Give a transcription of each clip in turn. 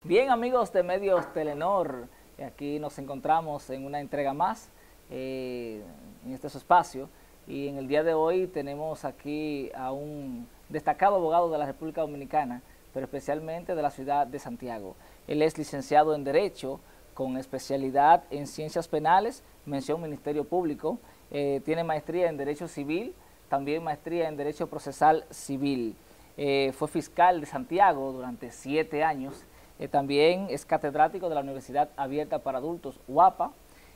Bien, amigos de Medios Telenor, aquí nos encontramos en una entrega más en este su espacio, y en el día de hoy tenemos aquí a un destacado abogado de la República Dominicana, pero especialmente de la ciudad de Santiago. Él es licenciado en Derecho con especialidad en Ciencias Penales, mención Ministerio Público, tiene maestría en Derecho Civil, también maestría en Derecho Procesal Civil. Fue fiscal de Santiago durante 7 años. También es catedrático de la Universidad Abierta para Adultos, UAPA.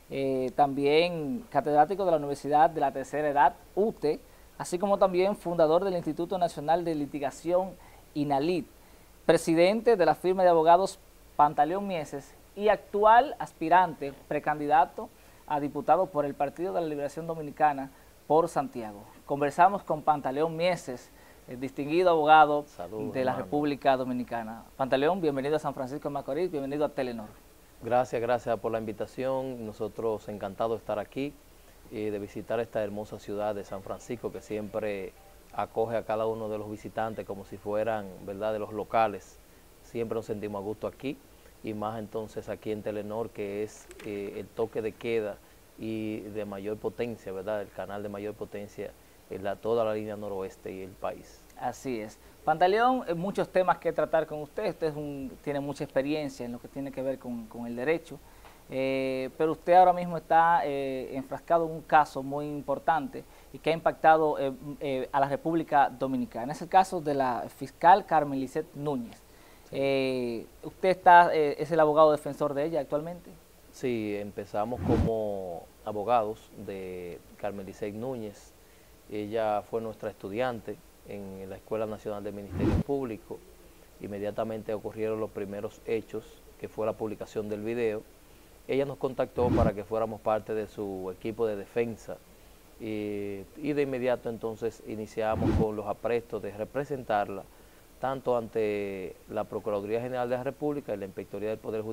También catedrático de la Universidad de la Tercera Edad, UTE, así como también fundador del Instituto Nacional de Litigación, INALIT, presidente de la firma de abogados Pantaleón Mieses y actual aspirante precandidato a diputado por el Partido de la Liberación Dominicana por Santiago. Conversamos con Pantaleón Mieses, el distinguido abogado de la República Dominicana. Pantaleón, bienvenido a San Francisco de Macorís, bienvenido a Telenor. Gracias por la invitación. Nosotros encantados de estar aquí y de visitar esta hermosa ciudad de San Francisco, que siempre acoge a cada uno de los visitantes como si fueran, ¿verdad?, de los locales. Siempre nos sentimos a gusto aquí, y más entonces aquí en Telenor, que es el toque de queda y de mayor potencia, ¿verdad?, el canal de mayor potencia en toda la línea noroeste y el país. Así es. Pantaleón, muchos temas que tratar con usted. Usted tiene mucha experiencia en lo que tiene que ver con el derecho, pero usted ahora mismo está enfrascado en un caso muy importante y que ha impactado a la República Dominicana. Es el caso de la fiscal Carmen Lisset Núñez. ¿Usted es el abogado defensor de ella actualmente? Sí, empezamos como abogados de Carmen Lisset Núñez. Ella fue nuestra estudiante en la Escuela Nacional de Ministerio Público. Inmediatamente ocurrieron los primeros hechos, que fue la publicación del video. Ella nos contactó para que fuéramos parte de su equipo de defensa, y de inmediato entonces iniciamos con los aprestos de representarla tanto ante la Procuraduría General de la República y la Inspectoría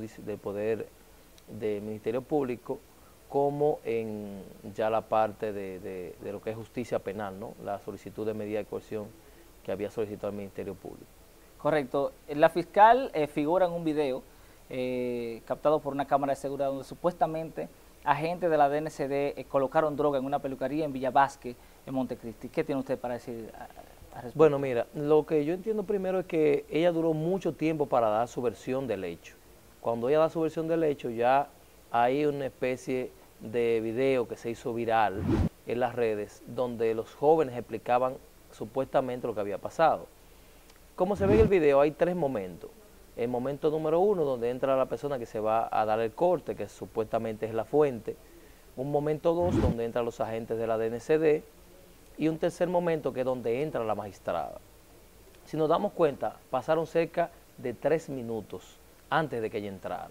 del Ministerio Público, como en ya la parte de lo que es justicia penal, ¿no?, la solicitud de medida de coerción que había solicitado el Ministerio Público. Correcto. La fiscal figura en un video captado por una cámara de seguridad donde supuestamente agentes de la DNCD colocaron droga en una peluquería en Villa Vázquez, en Montecristi. ¿Qué tiene usted para decir al respecto? Bueno, mira, lo que yo entiendo primero es que ella duró mucho tiempo para dar su versión del hecho. Cuando ella da su versión del hecho, ya hay una especie de video que se hizo viral en las redes, donde los jóvenes explicaban supuestamente lo que había pasado. Como se ve en el video, hay 3 momentos. El momento número 1, donde entra la persona que se va a dar el corte, que supuestamente es la fuente. Un momento 2, donde entran los agentes de la DNCD. Y un tercer momento, que es donde entra la magistrada. Si nos damos cuenta, pasaron cerca de 3 minutos antes de que ella entrara.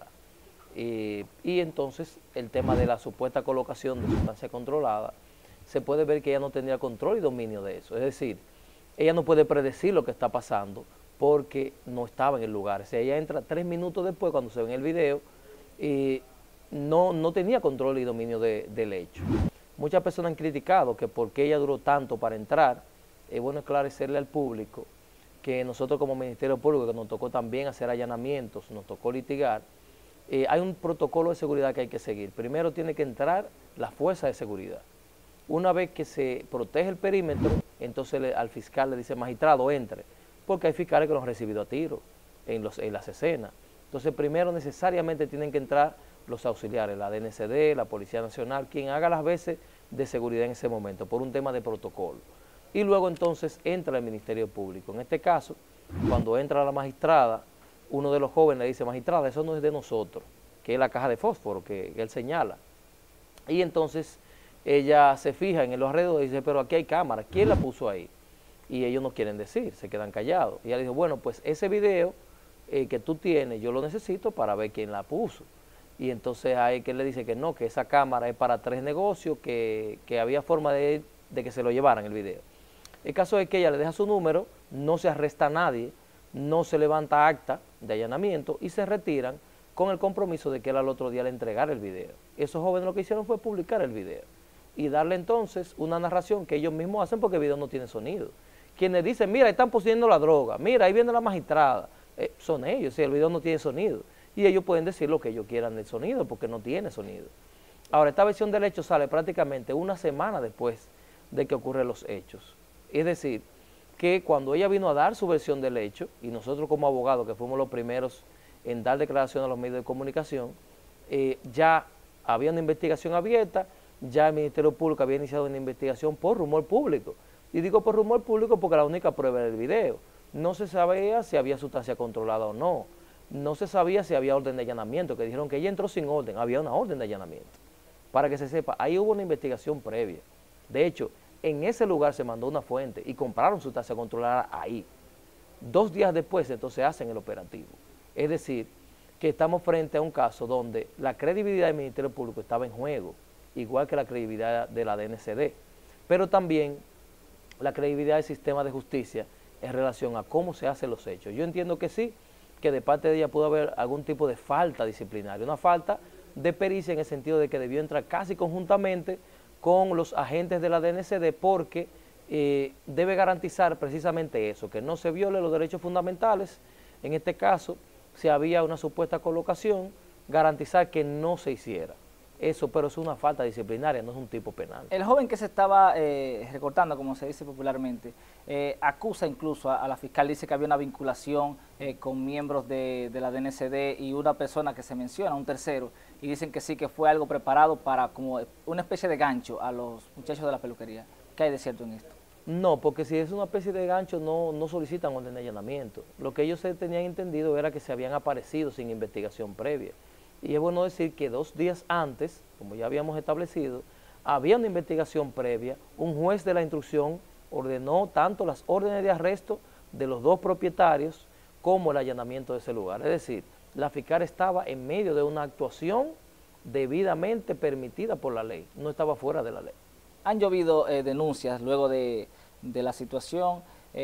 Y entonces el tema de la supuesta colocación de sustancia controlada, se puede ver que ella no tendría control y dominio de eso. Es decir, ella no puede predecir lo que está pasando porque no estaba en el lugar. O sea, ella entra 3 minutos después, cuando se ve en el video, y no tenía control y dominio del hecho. Muchas personas han criticado que por qué ella duró tanto para entrar. Es bueno esclarecerle al público que nosotros como Ministerio Público, que nos tocó también hacer allanamientos, nos tocó litigar, hay un protocolo de seguridad que hay que seguir. Primero tiene que entrar la fuerza de seguridad. Una vez que se protege el perímetro, entonces al fiscal le dice: magistrado, entre, porque hay fiscales que los han recibido a tiro en las escenas. Entonces primero necesariamente tienen que entrar los auxiliares, la DNCD, la Policía Nacional, quien haga las veces de seguridad en ese momento, por un tema de protocolo. Y luego entonces entra el Ministerio Público. En este caso, cuando entra la magistrada, uno de los jóvenes le dice: magistrada, eso no es de nosotros, que es la caja de fósforo que él señala. Y entonces ella se fija en los alrededores y dice: pero aquí hay cámara, ¿quién la puso ahí? Y ellos no quieren decir, se quedan callados. Y ella dijo: bueno, pues ese video que tú tienes, yo lo necesito para ver quién la puso. Y entonces hay que le dice que no, que esa cámara es para 3 negocios, que había forma de que se lo llevaran el video. El caso es que ella le deja su número, no se arresta a nadie, no se levanta acta de allanamiento y se retiran con el compromiso de que él al otro día le entregara el video. Esos jóvenes lo que hicieron fue publicar el video y darle entonces una narración que ellos mismos hacen, porque el video no tiene sonido. Quienes dicen: mira, están poseyendo la droga, mira, ahí viene la magistrada, son ellos, si el video no tiene sonido. Y ellos pueden decir lo que ellos quieran del sonido, porque no tiene sonido. Ahora, esta versión del hecho sale prácticamente una semana después de que ocurren los hechos. Es decir, que cuando ella vino a dar su versión del hecho, y nosotros como abogados, que fuimos los primeros en dar declaración a los medios de comunicación, ya había una investigación abierta, ya el Ministerio Público había iniciado una investigación por rumor público. Y digo por rumor público porque la única prueba era el video. No se sabía si había sustancia controlada o no. No se sabía si había orden de allanamiento, que dijeron que ella entró sin orden, había una orden de allanamiento. Para que se sepa, ahí hubo una investigación previa. De hecho, en ese lugar se mandó una fuente y compraron sustancia controlada ahí. 2 días después, entonces hacen el operativo. Es decir, que estamos frente a un caso donde la credibilidad del Ministerio Público estaba en juego, igual que la credibilidad de la DNCD, pero también la credibilidad del sistema de justicia en relación a cómo se hacen los hechos. Yo entiendo que sí, que de parte de ella pudo haber algún tipo de falta disciplinaria, una falta de pericia en el sentido de que debió entrar casi conjuntamente con los agentes de la DNCD porque debe garantizar precisamente eso, que no se violen los derechos fundamentales, en este caso, si había una supuesta colocación, garantizar que no se hiciera. Eso, pero es una falta disciplinaria, no es un tipo penal. El joven que se estaba recortando, como se dice popularmente, acusa incluso a la fiscal, dice que había una vinculación con miembros de la DNCD y una persona que se menciona, un tercero, y dicen que sí, que fue algo preparado para como una especie de gancho a los muchachos de la peluquería. ¿Qué hay de cierto en esto? No, porque si es una especie de gancho no solicitan orden de allanamiento. Lo que ellos tenían entendido era que se habían aparecido sin investigación previa. Y es bueno decir que 2 días antes, como ya habíamos establecido, había una investigación previa, un juez de la instrucción ordenó tanto las órdenes de arresto de los 2 propietarios como el allanamiento de ese lugar. Es decir, la fiscal estaba en medio de una actuación debidamente permitida por la ley, no estaba fuera de la ley. Han llovido denuncias luego de la situación,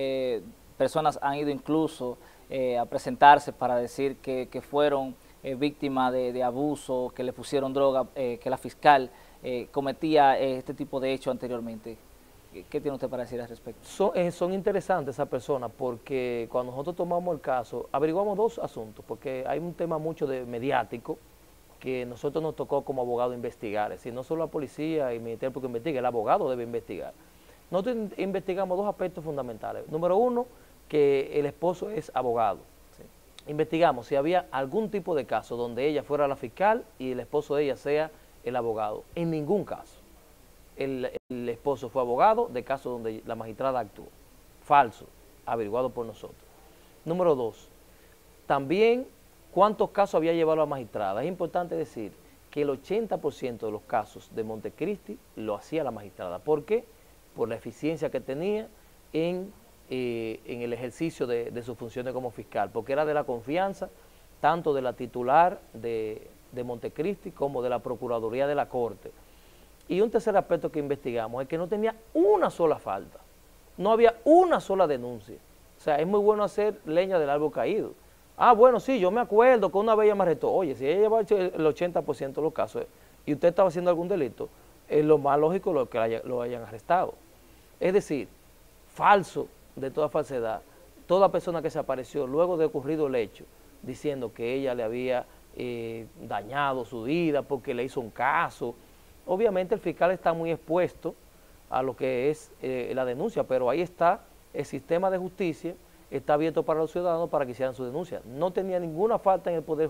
personas han ido incluso a presentarse para decir que fueron víctima de abuso, que le pusieron droga, que la fiscal cometía este tipo de hechos anteriormente. ¿Qué tiene usted para decir al respecto? Son interesantes esas personas porque cuando nosotros tomamos el caso, averiguamos 2 asuntos, porque hay un tema mucho de mediático que nosotros nos tocó como abogado investigar, es decir, no solo la policía y el Ministerio Público investiga, el abogado debe investigar. Nosotros investigamos 2 aspectos fundamentales. Número 1, que el esposo es abogado. Investigamos si había algún tipo de caso donde ella fuera la fiscal y el esposo de ella sea el abogado. En ningún caso. El esposo fue abogado de casos donde la magistrada actuó. Falso, averiguado por nosotros. Número 2, también cuántos casos había llevado la magistrada. Es importante decir que el 80% de los casos de Montecristi lo hacía la magistrada. ¿Por qué? Por la eficiencia que tenía en el ejercicio de sus funciones como fiscal, porque era de la confianza tanto de la titular de Montecristi como de la Procuraduría de la Corte. Y un tercer aspecto que investigamos es que no tenía una sola falta, no había una sola denuncia. O sea, es muy bueno hacer leña del árbol caído. Ah, bueno, sí, yo me acuerdo que una vez ella me arrestó. Oye, si ella lleva el 80% de los casos y usted estaba haciendo algún delito, es lo más lógico que lo hayan arrestado. Es decir, falso de toda falsedad, toda persona que se apareció luego de ocurrido el hecho, diciendo que ella le había dañado su vida porque le hizo un caso. Obviamente el fiscal está muy expuesto a lo que es la denuncia, pero ahí está el sistema de justicia, está abierto para los ciudadanos para que hicieran su denuncia. No tenía ninguna falta en el poder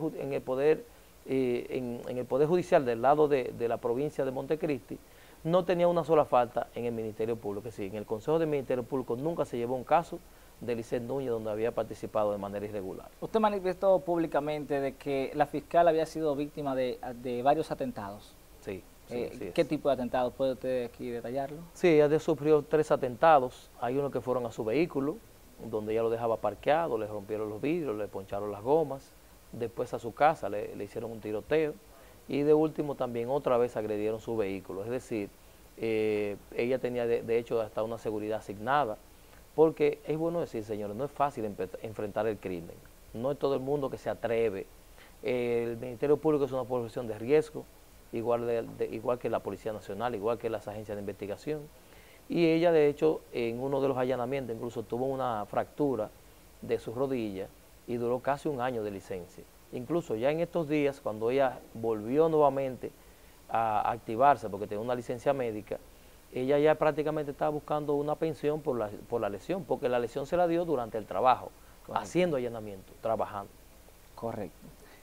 judicial del lado de la provincia de Montecristi, no tenía una sola falta en el Ministerio Público. Es decir, en el Consejo del Ministerio Público nunca se llevó un caso de Lisset Núñez donde había participado de manera irregular. Usted manifestó públicamente de que la fiscal había sido víctima de varios atentados. Sí. ¿Qué tipo de atentados? ¿Puede usted aquí detallarlo? Sí, ella sufrió 3 atentados. Hay uno que fueron a su vehículo, donde ella lo dejaba parqueado, le rompieron los vidrios, le poncharon las gomas. Después a su casa le hicieron un tiroteo. Y de último también otra vez agredieron su vehículo. Es decir, ella tenía de hecho hasta una seguridad asignada. Porque es bueno decir, señores, no es fácil enfrentar el crimen. No es todo el mundo que se atreve. El Ministerio Público es una profesión de riesgo, igual que la Policía Nacional, igual que las agencias de investigación. Y ella, de hecho, en uno de los allanamientos incluso tuvo una fractura de su rodilla y duró casi un año de licencia. Incluso ya en estos días, cuando ella volvió nuevamente a activarse porque tenía una licencia médica, ella ya prácticamente estaba buscando una pensión por la lesión, porque la lesión se la dio durante el trabajo, haciendo allanamiento, trabajando. Correcto.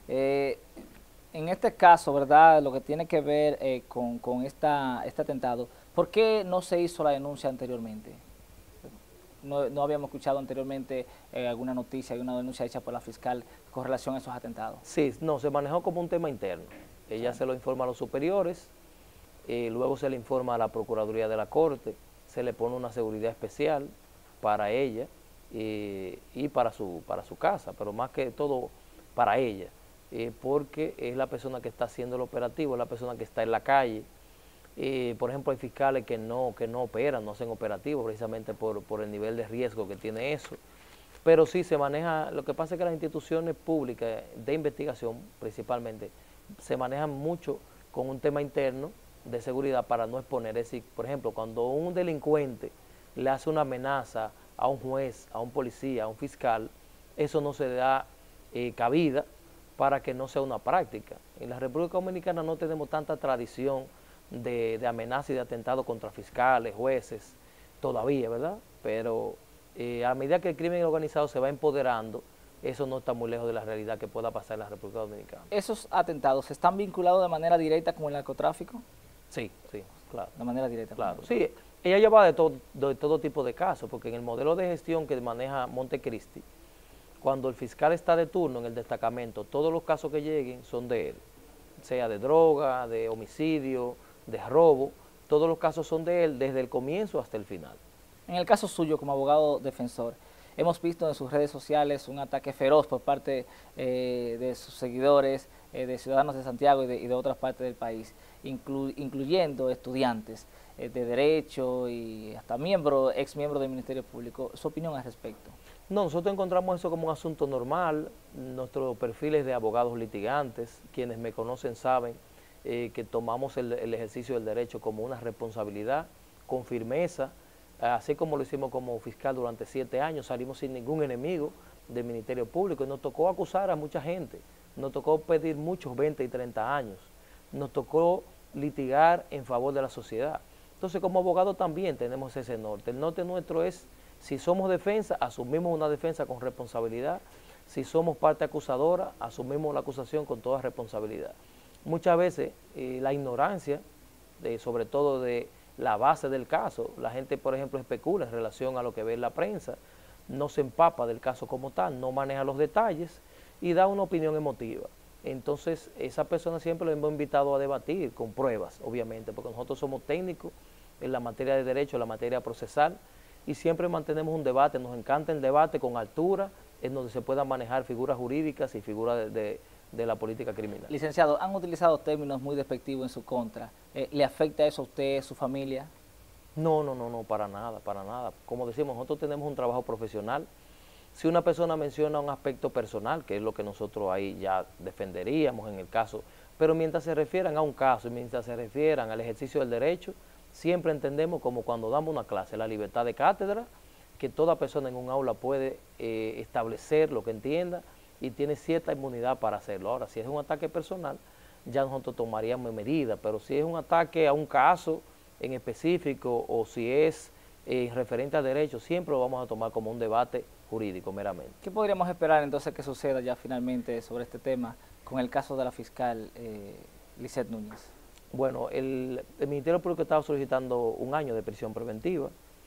En este caso, ¿verdad? Lo que tiene que ver con este atentado, ¿por qué no se hizo la denuncia anteriormente? No habíamos escuchado anteriormente alguna noticia, alguna denuncia hecha por la fiscal con relación a esos atentados. Sí, no, se manejó como un tema interno. Ella se lo informa a los superiores, luego se le informa a la Procuraduría de la Corte, se le pone una seguridad especial para ella y para su casa, pero más que todo para ella, porque es la persona que está haciendo el operativo, es la persona que está en la calle. Por ejemplo, hay fiscales que no operan, no hacen operativos precisamente por el nivel de riesgo que tiene eso. Pero sí se maneja, lo que pasa es que las instituciones públicas de investigación principalmente se manejan mucho con un tema interno de seguridad para no exponer. Es decir, por ejemplo, cuando un delincuente le hace una amenaza a un juez, a un policía, a un fiscal, eso no se da cabida para que no sea una práctica. En la República Dominicana no tenemos tanta tradición de amenaza y de atentado contra fiscales, jueces, todavía, ¿verdad? Pero a medida que el crimen organizado se va empoderando, eso no está muy lejos de la realidad que pueda pasar en la República Dominicana. ¿Esos atentados están vinculados de manera directa con el narcotráfico? Sí, claro. De manera directa. Claro, sí. Ella lleva de todo tipo de casos, porque en el modelo de gestión que maneja Montecristi, cuando el fiscal está de turno en el destacamento, todos los casos que lleguen son de él, sea de droga, de homicidio, de robo, todos los casos son de él desde el comienzo hasta el final. En el caso suyo como abogado defensor, hemos visto en sus redes sociales un ataque feroz por parte de sus seguidores, de ciudadanos de Santiago y de otras partes del país, incluyendo estudiantes de Derecho y hasta ex miembro del Ministerio Público. ¿Su opinión al respecto? No, nosotros encontramos eso como un asunto normal. Nuestro perfil es de abogados litigantes. Quienes me conocen saben que tomamos el ejercicio del derecho como una responsabilidad, con firmeza, así como lo hicimos como fiscal durante 7 años, salimos sin ningún enemigo del Ministerio Público y nos tocó acusar a mucha gente, nos tocó pedir muchos 20 y 30 años, nos tocó litigar en favor de la sociedad. Entonces como abogado también tenemos ese norte. El norte nuestro es, si somos defensa, asumimos una defensa con responsabilidad, si somos parte acusadora, asumimos la acusación con toda responsabilidad. Muchas veces la ignorancia, sobre todo de la base del caso, la gente por ejemplo especula en relación a lo que ve en la prensa, no se empapa del caso como tal, no maneja los detalles y da una opinión emotiva. Entonces esa persona siempre lo hemos invitado a debatir con pruebas, obviamente, porque nosotros somos técnicos en la materia de derecho, en la materia procesal, y siempre mantenemos un debate, nos encanta el debate con altura, en donde se puedan manejar figuras jurídicas y figuras de la política criminal. Licenciado, han utilizado términos muy despectivos en su contra. ¿Le afecta eso a usted, su familia? No, para nada, para nada. Como decimos, nosotros tenemos un trabajo profesional. Si una persona menciona un aspecto personal, que es lo que nosotros ahí ya defenderíamos en el caso, pero mientras se refieran a un caso y mientras se refieran al ejercicio del derecho, siempre entendemos como cuando damos una clase, la libertad de cátedra, que toda persona en un aula puede establecer lo que entienda y tiene cierta inmunidad para hacerlo. Ahora, si es un ataque personal, ya nosotros tomaríamos medidas, pero si es un ataque a un caso en específico o si es referente a derechos, siempre lo vamos a tomar como un debate jurídico meramente. ¿Qué podríamos esperar entonces que suceda ya finalmente sobre este tema con el caso de la fiscal Lisette Núñez? Bueno, el Ministerio Público estaba solicitando 1 año de prisión preventiva,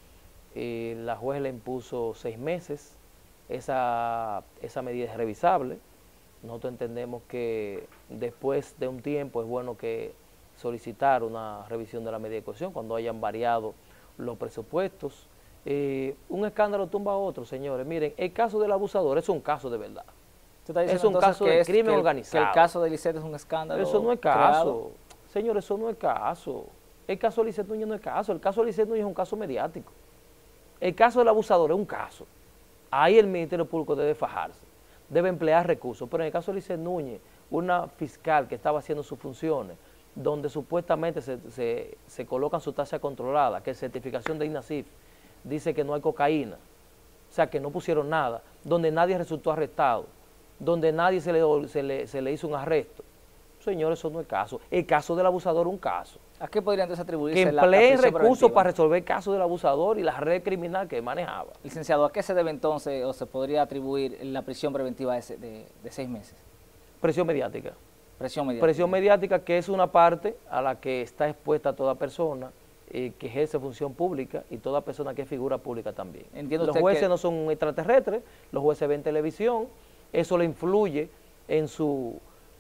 la juez le impuso 6 meses, esa medida es revisable. Nosotros entendemos que después de un tiempo es bueno que solicitar una revisión de la medida de coerción cuando hayan variado los presupuestos. Un escándalo tumba a otro, señores. Miren, el caso del abusador es un caso de verdad. Es un caso de crimen organizado. Que el caso de Lisette es un escándalo. Eso no es caso. Señores, eso no es caso. El caso de Lisette Núñez no es caso. El caso de Lisette Núñez es un caso mediático. El caso del abusador es un caso. Ahí el Ministerio Público debe fajarse, debe emplear recursos. Pero en el caso de Lisette Núñez, una fiscal que estaba haciendo sus funciones, donde supuestamente se colocan sustancias controladas, que certificación de INASIF dice que no hay cocaína, o sea que no pusieron nada, donde nadie resultó arrestado, donde nadie se le hizo un arresto. Señores, eso no es caso. El caso del abusador es un caso. ¿A qué podría entonces atribuirse Que la emplee prisión recursos preventiva? para resolver el caso del abusador y la red criminal que manejaba. Licenciado, ¿a qué se debe entonces o se podría atribuir la prisión preventiva de 6 meses? Presión mediática. Presión mediática. Presión mediática, que es una parte a la que está expuesta toda persona que ejerce función pública y toda persona que es figura pública también. Entiendo Los usted jueces que no son extraterrestres, los jueces ven televisión, eso le influye en su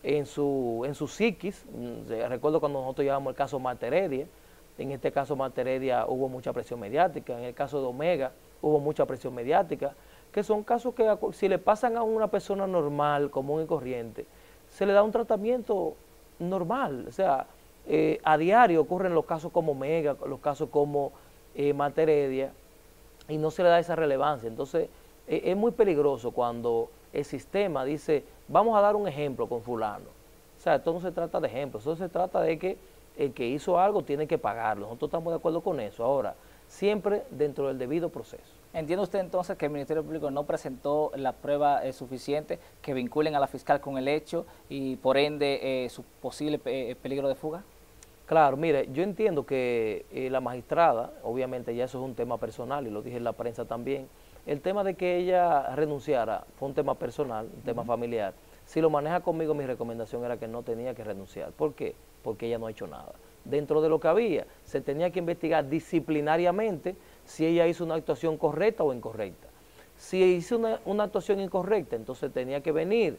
psiquis. Recuerdo cuando nosotros llevamos el caso Marta Heredia, en este caso Marta Heredia hubo mucha presión mediática, en el caso de Omega hubo mucha presión mediática, que son casos que si le pasan a una persona normal, común y corriente, se le da un tratamiento normal. O sea, a diario ocurren los casos como Omega, los casos como Marta Heredia, y no se le da esa relevancia. Entonces, es muy peligroso cuando el sistema dice, vamos a dar un ejemplo con fulano. O sea, esto no se trata de ejemplos, esto se trata de que el que hizo algo tiene que pagarlo. Nosotros estamos de acuerdo con eso. Ahora, siempre dentro del debido proceso. ¿Entiende usted entonces que el Ministerio Público no presentó la prueba suficiente que vinculen a la fiscal con el hecho y por ende su posible peligro de fuga? Claro, mire, yo entiendo que la magistrada, obviamente ya eso es un tema personal y lo dije en la prensa también, el tema de que ella renunciara fue un tema personal, un tema familiar. Si lo maneja conmigo, mi recomendación era que no tenía que renunciar. ¿Por qué? Porque ella no ha hecho nada. Dentro de lo que había, se tenía que investigar disciplinariamente si ella hizo una actuación correcta o incorrecta. Si hizo una actuación incorrecta, entonces tenía que venir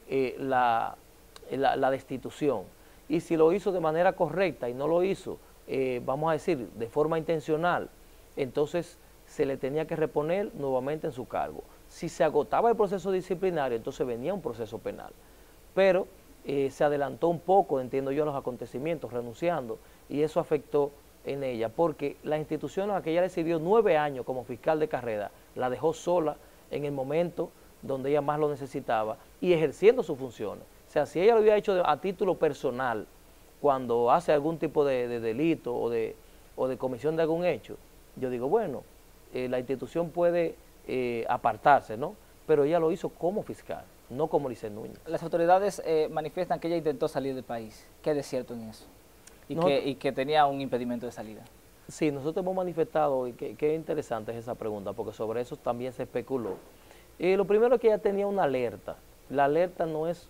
la destitución. Y si lo hizo de manera correcta y no lo hizo, vamos a decir, de forma intencional, entonces se le tenía que reponer nuevamente en su cargo. Si se agotaba el proceso disciplinario, entonces venía un proceso penal. Pero se adelantó un poco, entiendo yo, los acontecimientos, renunciando, y eso afectó en ella, porque la institución a la que ella le sirvió 9 años como fiscal de carrera, la dejó sola en el momento donde ella más lo necesitaba y ejerciendo sus funciones. O sea, si ella lo hubiera hecho a título personal, cuando hace algún tipo de delito o de comisión de algún hecho, yo digo, bueno, la institución puede apartarse, ¿no? Pero ella lo hizo como fiscal, no como Lisset Núñez. Las autoridades manifiestan que ella intentó salir del país. ¿Qué es de cierto en eso? Y que tenía un impedimento de salida. Sí, nosotros hemos manifestado, y qué interesante es esa pregunta, porque sobre eso también se especuló. Lo primero es que ella tenía una alerta. La alerta no es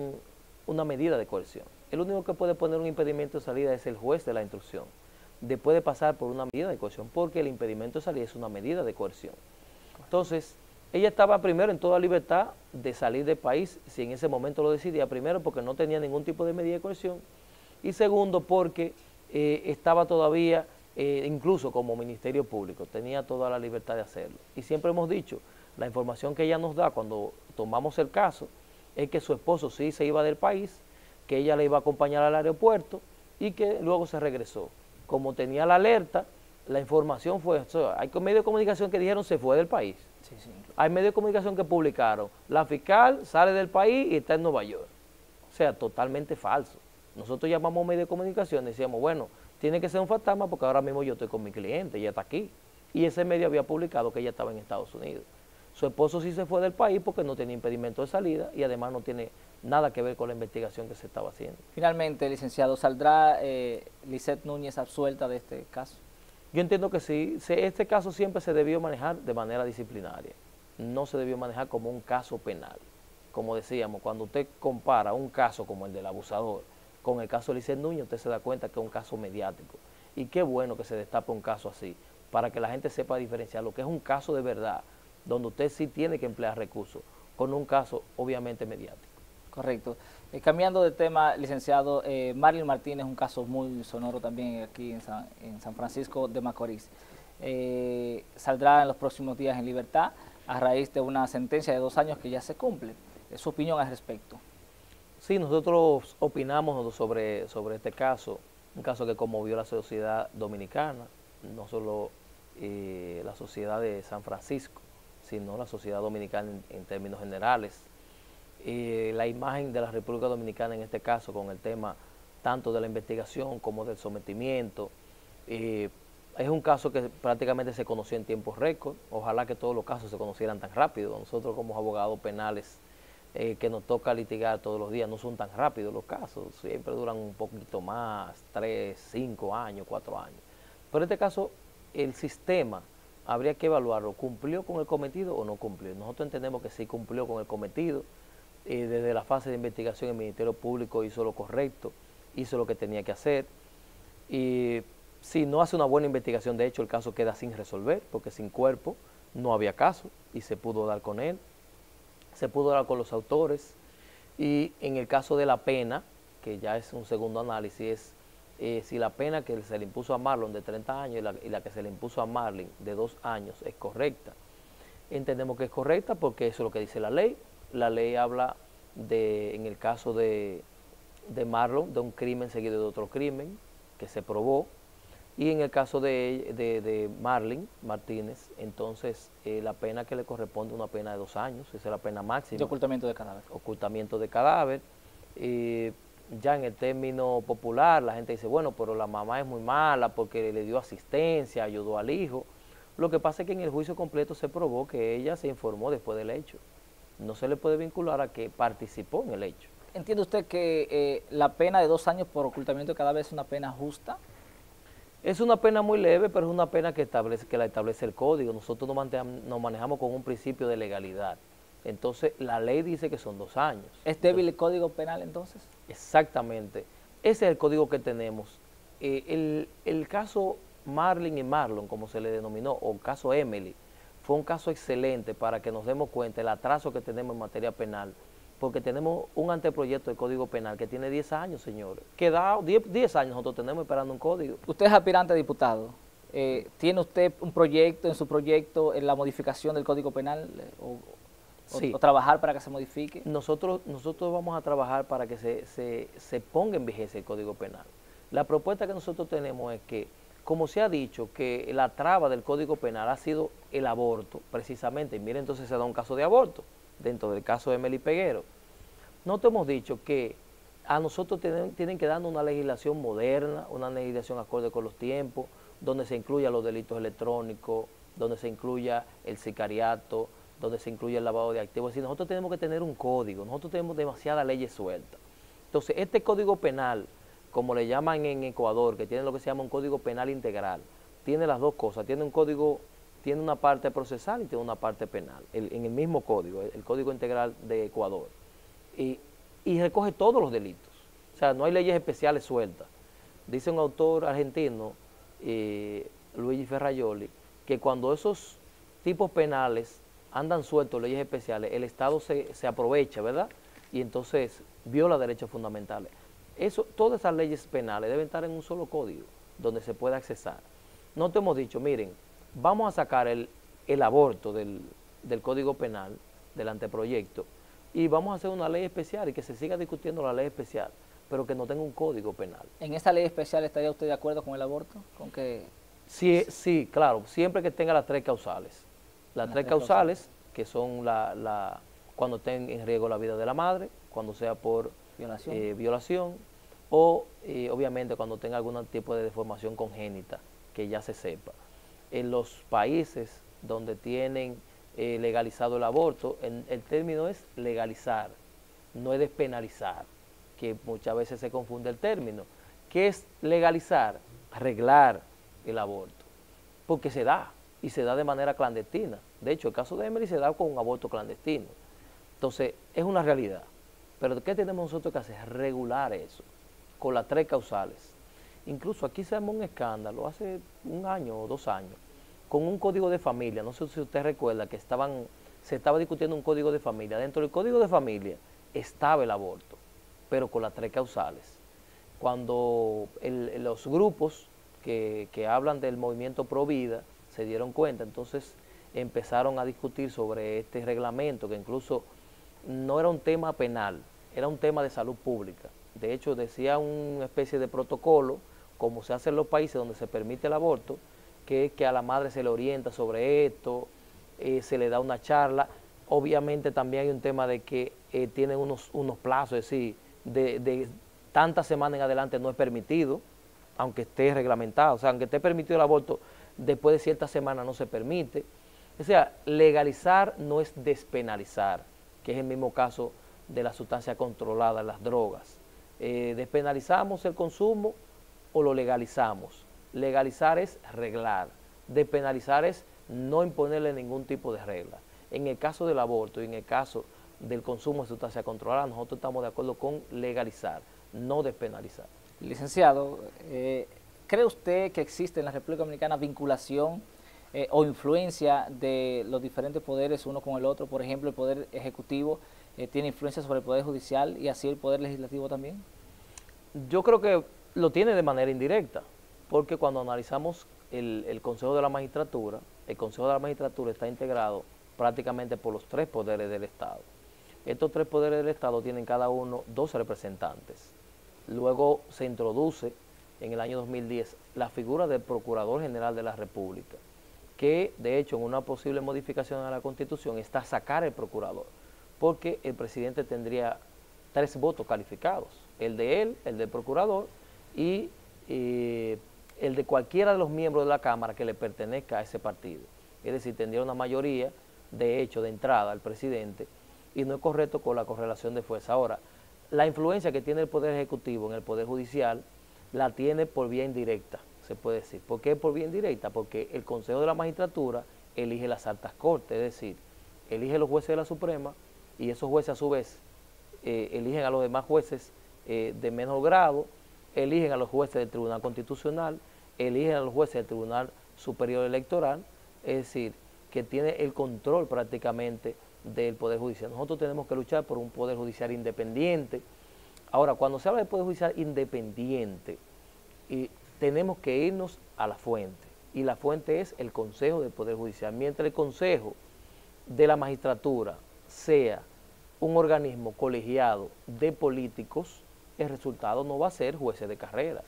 una medida de coerción. El único que puede poner un impedimento de salida es el juez de la instrucción, después de pasar por una medida de coerción, porque el impedimento de salida es una medida de coerción. Entonces, ella estaba primero en toda libertad de salir del país, si en ese momento lo decidía, primero porque no tenía ningún tipo de medida de coerción, y segundo porque estaba todavía, incluso como Ministerio Público, tenía toda la libertad de hacerlo. Y siempre hemos dicho, la información que ella nos da cuando tomamos el caso, es que su esposo sí se iba del país, que ella le iba a acompañar al aeropuerto y que luego se regresó. Como tenía la alerta, la información fue, hay medios de comunicación que dijeron se fue del país. Sí, sí. Hay medios de comunicación que publicaron, la fiscal sale del país y está en Nueva York. O sea, totalmente falso. Nosotros llamamos a un medio de comunicación y decíamos, bueno, tiene que ser un fantasma porque ahora mismo yo estoy con mi cliente, ella está aquí. Y ese medio había publicado que ella estaba en Estados Unidos. Su esposo sí se fue del país porque no tenía impedimento de salida y además no tiene nada que ver con la investigación que se estaba haciendo. Finalmente, licenciado, ¿saldrá Lisset Núñez absuelta de este caso? Yo entiendo que sí. Este caso siempre se debió manejar de manera disciplinaria. No se debió manejar como un caso penal. Como decíamos, cuando usted compara un caso como el del abusador con el caso de Lisset Núñez, usted se da cuenta que es un caso mediático. Y qué bueno que se destape un caso así, para que la gente sepa diferenciar lo que es un caso de verdad, donde usted sí tiene que emplear recursos, con un caso obviamente mediático. Correcto. Cambiando de tema, licenciado, Marlin Martínez es un caso muy sonoro también aquí en San Francisco de Macorís. Saldrá en los próximos días en libertad a raíz de una sentencia de 2 años que ya se cumple. ¿Su opinión al respecto? Sí, nosotros opinamos sobre este caso, un caso que conmovió a la sociedad dominicana, no solo la sociedad de San Francisco, sino la sociedad dominicana en términos generales. La imagen de la República Dominicana en este caso con el tema tanto de la investigación como del sometimiento Es un caso que prácticamente se conoció en tiempos récord. Ojalá que todos los casos se conocieran tan rápido. Nosotros como abogados penales que nos toca litigar todos los días no son tan rápidos los casos. Siempre duran un poquito más, 3, 5 años, 4 años. Pero en este caso, el sistema habría que evaluarlo. ¿Cumplió con el cometido o no cumplió? Nosotros entendemos que sí cumplió con el cometido. Desde la fase de investigación el Ministerio Público hizo lo correcto, hizo lo que tenía que hacer. Y si no hace una buena investigación, de hecho el caso queda sin resolver, porque sin cuerpo no había caso y se pudo dar con él, se pudo dar con los autores. Y en el caso de la pena, que ya es un segundo análisis, es si la pena que se le impuso a Marlon de 30 años y la que se le impuso a Marlin de 2 años es correcta. Entendemos que es correcta porque eso es lo que dice la ley. La ley habla de, en el caso de Marlon, de un crimen seguido de otro crimen que se probó. Y en el caso de Marlin Martínez, entonces la pena que le corresponde es una pena de 2 años, esa es la pena máxima. De ocultamiento de cadáver. Ocultamiento de cadáver. Ya en el término popular la gente dice, bueno, pero la mamá es muy mala porque le dio asistencia, ayudó al hijo. Lo que pasa es que en el juicio completo se probó que ella se informó después del hecho. No se le puede vincular a que participó en el hecho. ¿Entiende usted que la pena de 2 años por ocultamiento de cadáver es una pena justa? Es una pena muy leve, pero es una pena que la establece el código. Nosotros nos manejamos con un principio de legalidad. Entonces, la ley dice que son 2 años. ¿Es débil el código penal entonces? Exactamente. Ese es el código que tenemos. El caso Marlin y Marlon, como se le denominó, o el caso Emily, fue un caso excelente para que nos demos cuenta del atraso que tenemos en materia penal, porque tenemos un anteproyecto de Código Penal que tiene 10 años, señores. Que da 10 años nosotros tenemos esperando un código. Usted es aspirante a diputado. ¿Tiene usted un proyecto, en su proyecto, en la modificación del Código Penal Sí. o trabajar para que se modifique? Nosotros vamos a trabajar para que se ponga en vigencia el Código Penal. La propuesta que nosotros tenemos es que, como se ha dicho, que la traba del Código Penal ha sido el aborto, precisamente. Y mire, entonces se da un caso de aborto, dentro del caso de Emily Peguero. Nosotros hemos dicho que a nosotros tienen que darnos una legislación moderna, una legislación acorde con los tiempos, donde se incluya los delitos electrónicos, donde se incluya el sicariato, donde se incluye el lavado de activos. Es decir, nosotros tenemos que tener un código, nosotros tenemos demasiadas leyes sueltas. Entonces, este código penal, como le llaman en Ecuador, que tiene lo que se llama un código penal integral, tiene las dos cosas, tiene un código, tiene una parte procesal y tiene una parte penal, en el mismo código, el código integral de Ecuador, y recoge todos los delitos, o sea, no hay leyes especiales sueltas. Dice un autor argentino, Luigi Ferrajoli, que cuando esos tipos penales andan sueltos, leyes especiales, el Estado se aprovecha, ¿verdad? Y entonces viola derechos fundamentales. Todas esas leyes penales deben estar en un solo código, donde se pueda accesar. Nosotros hemos dicho, miren, vamos a sacar el aborto del Código Penal, del anteproyecto, y vamos a hacer una ley especial y que se siga discutiendo la ley especial, pero que no tenga un código penal. ¿En esa ley especial estaría usted de acuerdo con el aborto? ¿Con que Sí, claro, siempre que tenga las 3 causales. Las 3 causales, que son cuando estén en riesgo la vida de la madre, cuando sea por violación o obviamente cuando tenga algún tipo de deformación congénita, que ya se sepa. En los países donde tienen legalizado el aborto, el término es legalizar, no es despenalizar, que muchas veces se confunde el término. ¿Qué es legalizar? Arreglar el aborto, porque se da, y se da de manera clandestina. De hecho, el caso de Emily se da con un aborto clandestino. Entonces, es una realidad. Pero ¿qué tenemos nosotros que hacer? Regular eso, con las 3 causales. Incluso aquí se armó un escándalo hace 1 año o 2 años, con un código de familia. No sé si usted recuerda que se estaba discutiendo un código de familia. Dentro del código de familia estaba el aborto, pero con las 3 causales. Cuando los grupos que hablan del movimiento Pro Vida se dieron cuenta, entonces empezaron a discutir sobre este reglamento, que incluso no era un tema penal, era un tema de salud pública. De hecho, decía una especie de protocolo, como se hace en los países donde se permite el aborto, que es que a la madre se le orienta sobre esto, se le da una charla. Obviamente también hay un tema de que tienen unos plazos, es decir, de tantas semanas en adelante no es permitido. aunque esté reglamentado, o sea, aunque esté permitido el aborto, después de cierta semana no se permite. O sea, legalizar no es despenalizar, que es el mismo caso de la sustancia controlada, las drogas. Despenalizamos el consumo o lo legalizamos. Legalizar es reglar, despenalizar es no imponerle ningún tipo de regla. En el caso del aborto y en el caso del consumo de sustancia controlada, nosotros estamos de acuerdo con legalizar, no despenalizar. Licenciado, ¿cree usted que existe en la República Dominicana vinculación o influencia de los diferentes poderes uno con el otro? Por ejemplo, el Poder Ejecutivo tiene influencia sobre el Poder Judicial y así el Poder Legislativo también. Yo creo que lo tiene de manera indirecta, porque cuando analizamos el Consejo de la Magistratura, el Consejo de la Magistratura está integrado prácticamente por los 3 poderes del Estado. Estos 3 poderes del Estado tienen cada uno 12 representantes. Luego se introduce en el año 2010 la figura del Procurador General de la República, que de hecho en una posible modificación a la Constitución está sacar el procurador, porque el presidente tendría 3 votos calificados, el de él, el del procurador y el de cualquiera de los miembros de la Cámara que le pertenezca a ese partido. Es decir, tendría una mayoría, de hecho, de entrada al presidente, y no es correcto con la correlación de fuerza. Ahora, la influencia que tiene el Poder Ejecutivo en el Poder Judicial la tiene por vía indirecta, se puede decir. ¿Por qué por vía indirecta? Porque el Consejo de la Magistratura elige las altas cortes, es decir, elige los jueces de la Suprema y esos jueces a su vez eligen a los demás jueces de menor grado, eligen a los jueces del Tribunal Constitucional, eligen a los jueces del Tribunal Superior Electoral, es decir, que tiene el control prácticamente del Poder Judicial. Nosotros tenemos que luchar por un Poder Judicial independiente. Ahora, cuando se habla de Poder Judicial independiente, tenemos que irnos a la fuente, y la fuente es el Consejo del Poder Judicial. Mientras el Consejo de la Magistratura sea un organismo colegiado de políticos, el resultado no va a ser jueces de carrera.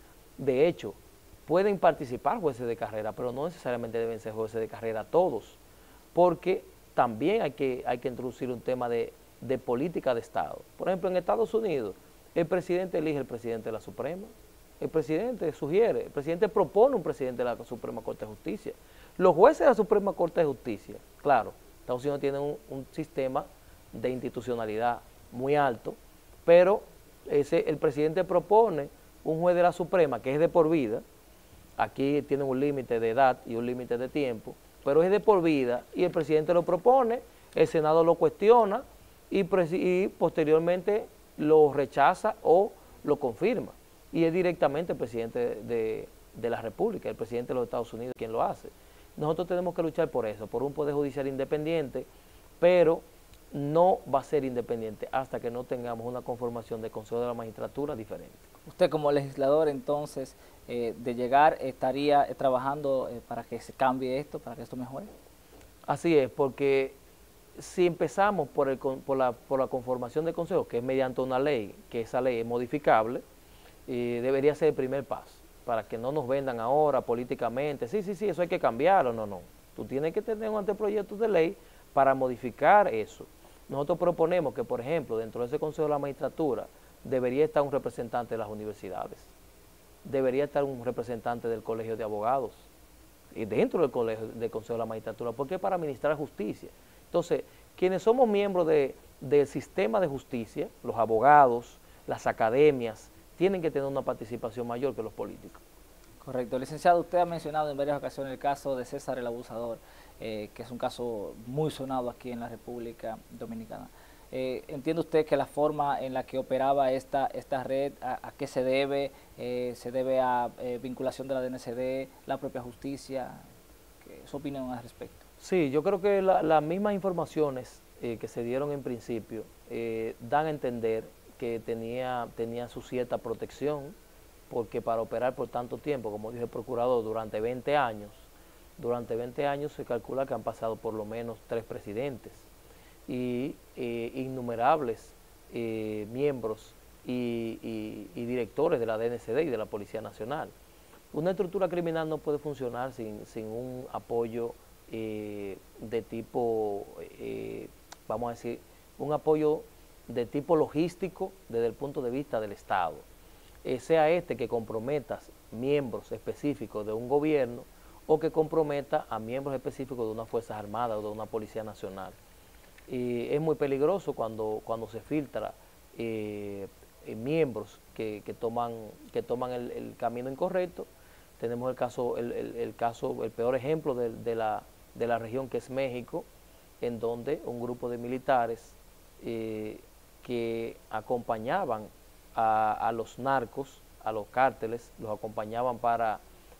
De hecho, pueden participar jueces de carrera, pero no necesariamente deben ser jueces de carrera todos, porque también hay que introducir un tema de política de Estado. Por ejemplo, en Estados Unidos, el presidente elige el presidente de la Suprema, el presidente sugiere, el presidente propone un presidente de la Suprema Corte de Justicia. Los jueces de la Suprema Corte de Justicia, claro, Estados Unidos tiene un sistema de institucionalidad muy alto, pero el presidente propone un juez de la Suprema que es de por vida. Aquí tienen un límite de edad y un límite de tiempo, pero es de por vida y el presidente lo propone, el Senado lo cuestiona y posteriormente lo rechaza o lo confirma. Y es directamente el presidente de la República, el presidente de los Estados Unidos quien lo hace. Nosotros tenemos que luchar por eso, por un Poder Judicial independiente, pero no va a ser independiente hasta que no tengamos una conformación de Consejo de la Magistratura diferente. Usted como legislador entonces de llegar estaría trabajando para que se cambie esto, para que esto mejore. Así es, porque si empezamos por la conformación del Consejo, que es mediante una ley, que esa ley es modificable, debería ser el primer paso, para que no nos vendan ahora políticamente, sí, eso hay que cambiarlo, no. Tú tienes que tener un anteproyecto de ley para modificar eso. Nosotros proponemos que, por ejemplo, dentro de ese Consejo de la Magistratura debería estar un representante de las universidades, debería estar un representante del Colegio de Abogados, y dentro del Consejo de la Magistratura, porque es para administrar justicia. Entonces, quienes somos miembros del sistema de justicia, los abogados, las academias, tienen que tener una participación mayor que los políticos. Correcto. Licenciado, usted ha mencionado en varias ocasiones el caso de César el Abusador, que es un caso muy sonado aquí en la República Dominicana. ¿Entiende usted que la forma en la que operaba esta red, a qué se debe? ¿Se debe a vinculación de la DNCD, la propia justicia? ¿Qué es su opinión al respecto? Sí, yo creo que las mismas informaciones que se dieron en principio dan a entender que tenía su cierta protección, porque para operar por tanto tiempo, como dijo el procurador, durante 20 años se calcula que han pasado por lo menos 3 presidentes y innumerables miembros y directores de la DNCD y de la Policía Nacional. Una estructura criminal no puede funcionar sin un apoyo de tipo, vamos a decir, un apoyo de tipo logístico desde el punto de vista del Estado. sea este que comprometa miembros específicos de un gobierno o que comprometa a miembros específicos de unas Fuerzas Armadas o de una Policía Nacional. Y es muy peligroso cuando se filtra miembros que toman el camino incorrecto. Tenemos el peor ejemplo de la región, que es México, en donde un grupo de militares que acompañaban a los narcos, a los cárteles, los acompañaban para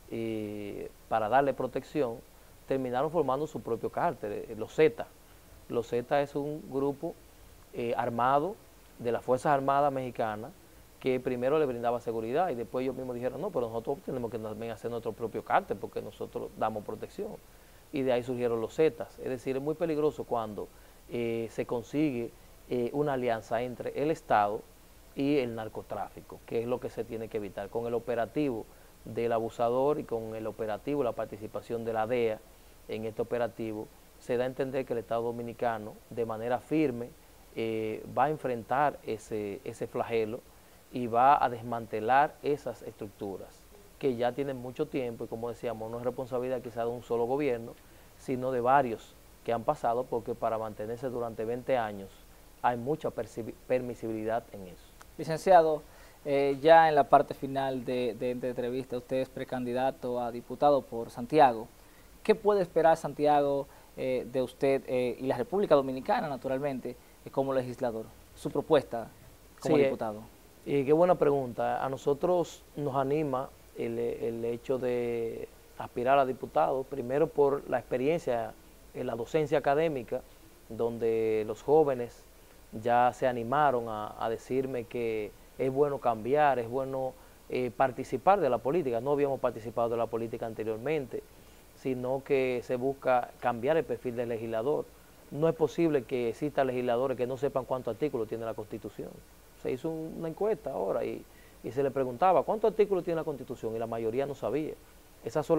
darle protección, terminaron formando su propio cártel, los Zetas. Los Zetas es un grupo armado de las Fuerzas Armadas Mexicanas, que primero le brindaba seguridad y después ellos mismos dijeron, no, pero nosotros tenemos que también hacer nuestro propio cártel porque nosotros damos protección. Y de ahí surgieron los Zetas. Es decir, es muy peligroso cuando se consigue una alianza entre el Estado y el narcotráfico, que es lo que se tiene que evitar. Con el operativo del abusador y con el operativo, la participación de la DEA en este operativo, se da a entender que el Estado Dominicano de manera firme va a enfrentar ese flagelo y va a desmantelar esas estructuras que ya tienen mucho tiempo y, como decíamos, no es responsabilidad quizá de un solo gobierno, sino de varios que han pasado, porque para mantenerse durante 20 años hay mucha permisibilidad en eso. Licenciado, ya en la parte final de esta entrevista, usted es precandidato a diputado por Santiago. ¿Qué puede esperar Santiago de usted y la República Dominicana, naturalmente, como legislador? Su propuesta como diputado. Qué buena pregunta. A nosotros nos anima el hecho de aspirar a diputado, primero por la experiencia en la docencia académica, donde los jóvenes ya se animaron a decirme que es bueno cambiar, es bueno participar de la política. No habíamos participado de la política anteriormente, sino que se busca cambiar el perfil del legislador. No es posible que existan legisladores que no sepan cuántos artículos tiene la Constitución. Se hizo una encuesta ahora y se le preguntaba cuántos artículos tiene la Constitución y la mayoría no sabía. Esas son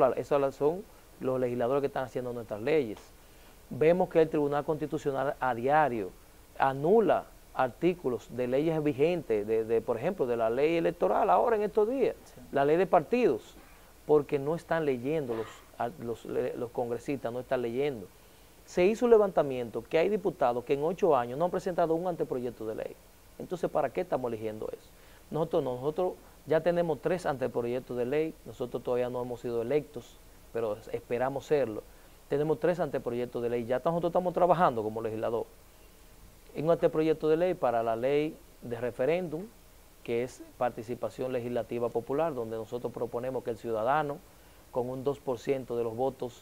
los legisladores que están haciendo nuestras leyes. Vemos que el Tribunal Constitucional a diario anula artículos de leyes vigentes, por ejemplo, de la ley electoral ahora en estos días, sí, la ley de partidos, porque no están leyendo, los congresistas no están leyendo. Se hizo un levantamiento que hay diputados que en 8 años no han presentado un anteproyecto de ley. Entonces, ¿para qué estamos eligiendo eso? Nosotros ya tenemos 3 anteproyectos de ley, nosotros todavía no hemos sido electos, pero esperamos serlo. Tenemos 3 anteproyectos de ley, ya nosotros estamos trabajando como legislador en un anteproyecto de ley para la ley de referéndum, que es participación legislativa popular, donde nosotros proponemos que el ciudadano, con un 2% de los votos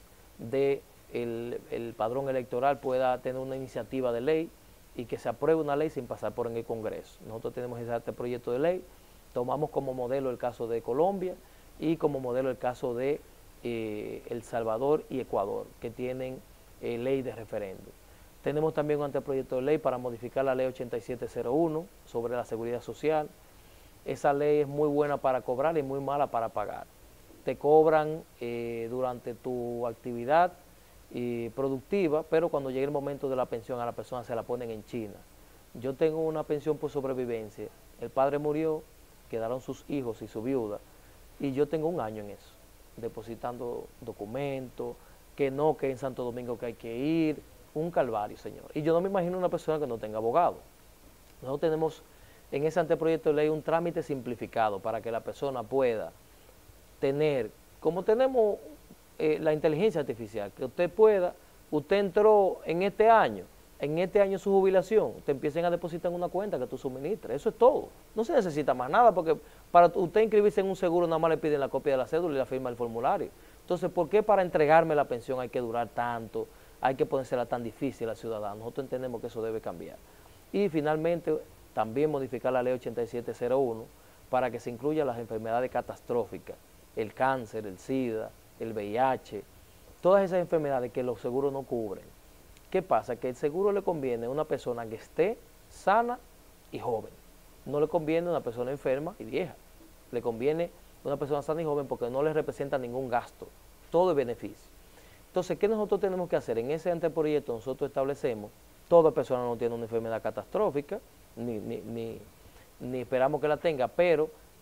del padrón electoral, pueda tener una iniciativa de ley y que se apruebe una ley sin pasar por en el Congreso. Nosotros tenemos ese anteproyecto de ley, tomamos como modelo el caso de Colombia y como modelo el caso de El Salvador y Ecuador, que tienen ley de referéndum. Tenemos también un anteproyecto de ley para modificar la ley 8701 sobre la seguridad social. Esa ley es muy buena para cobrar y muy mala para pagar. Te cobran durante tu actividad productiva, pero cuando llegue el momento de la pensión a la persona se la ponen en China. Yo tengo una pensión por sobrevivencia. El padre murió, quedaron sus hijos y su viuda, y yo tengo 1 año en eso, depositando documentos, que en Santo Domingo que hay que ir, un calvario, señor. Y yo no me imagino una persona que no tenga abogado. Nosotros tenemos en ese anteproyecto de ley un trámite simplificado para que la persona pueda tener, como tenemos la inteligencia artificial, que usted entró en este año su jubilación, te empiecen a depositar en una cuenta que tú suministres, eso es todo. No se necesita más nada, porque para usted inscribirse en un seguro nada más le piden la copia de la cédula y la firma del formulario. Entonces, ¿por qué para entregarme la pensión hay que durar tanto? Hay que ponérsela tan difícil al ciudadano. Nosotros entendemos que eso debe cambiar. Y finalmente, también modificar la ley 8701 para que se incluyan las enfermedades catastróficas, el cáncer, el SIDA, el VIH, todas esas enfermedades que los seguros no cubren. ¿Qué pasa? Que el seguro le conviene a una persona que esté sana y joven. No le conviene a una persona enferma y vieja. Le conviene a una persona sana y joven porque no le representa ningún gasto. Todo es beneficio. Entonces, ¿qué nosotros tenemos que hacer? En ese anteproyecto nosotros establecemos, toda persona no tiene una enfermedad catastrófica, ni esperamos que la tenga, pero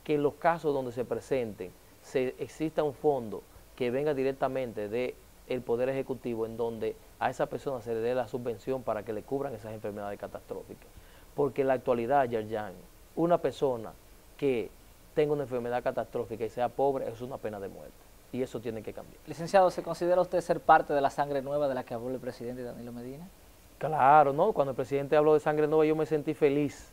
que en los casos donde se presenten exista un fondo que venga directamente del Poder Ejecutivo, en donde a esa persona se le dé la subvención para que le cubran esas enfermedades catastróficas. Porque en la actualidad, Yerjan, una persona que tenga una enfermedad catastrófica y sea pobre es una pena de muerte. Y eso tiene que cambiar. Licenciado, ¿se considera usted ser parte de la sangre nueva de la que habló el presidente Danilo Medina? Claro, ¿no? Cuando el presidente habló de sangre nueva yo me sentí feliz.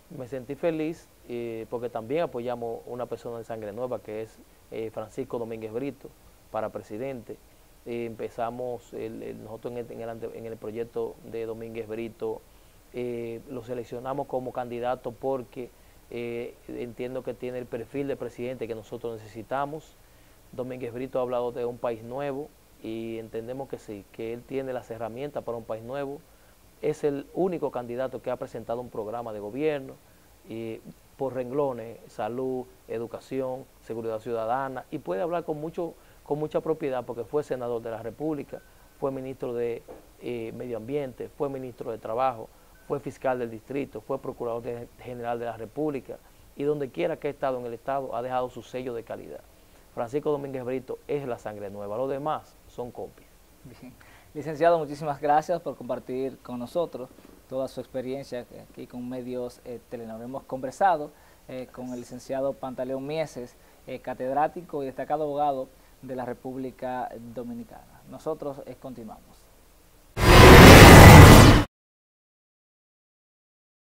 Porque también apoyamos una persona de sangre nueva que es Francisco Domínguez Brito para presidente. Empezamos, nosotros en el proyecto de Domínguez Brito lo seleccionamos como candidato porque entiendo que tiene el perfil de presidente que nosotros necesitamos. Domínguez Brito ha hablado de un país nuevo y entendemos que sí, que él tiene las herramientas para un país nuevo. Es el único candidato que ha presentado un programa de gobierno por renglones, salud, educación, seguridad ciudadana, y puede hablar con mucha propiedad porque fue senador de la República, fue ministro de Medio Ambiente, fue ministro de Trabajo, fue fiscal del distrito, fue procurador general de la República, y donde quiera que ha estado en el Estado ha dejado su sello de calidad. Francisco Domínguez Brito es la sangre nueva, los demás son copias. Bien. Licenciado, muchísimas gracias por compartir con nosotros toda su experiencia aquí con medios Telenor. Hemos conversado con el licenciado Pantaleón Mieses, catedrático y destacado abogado de la República Dominicana. Nosotros continuamos.